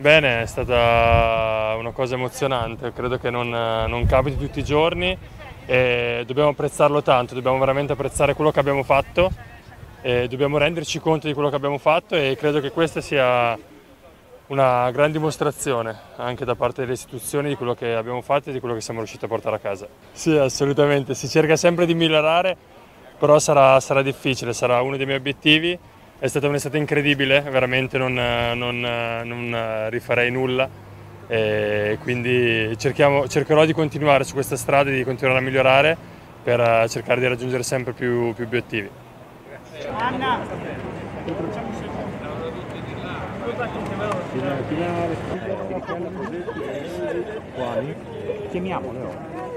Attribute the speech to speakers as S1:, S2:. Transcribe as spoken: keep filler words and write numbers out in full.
S1: Bene, è stata una cosa emozionante, credo che non, non capiti tutti i giorni e dobbiamo apprezzarlo tanto, dobbiamo veramente apprezzare quello che abbiamo fatto e dobbiamo renderci conto di quello che abbiamo fatto e credo che questa sia una gran dimostrazione anche da parte delle istituzioni di quello che abbiamo fatto e di quello che siamo riusciti a portare a casa. Sì, assolutamente, si cerca sempre di migliorare, però sarà, sarà difficile, sarà uno dei miei obiettivi. È stata un'estate incredibile, veramente non, non, non rifarei nulla e quindi cerchiamo, cercherò di continuare su questa strada e di continuare a migliorare per cercare di raggiungere sempre più, più obiettivi.
S2: Anna! Chiamiamole.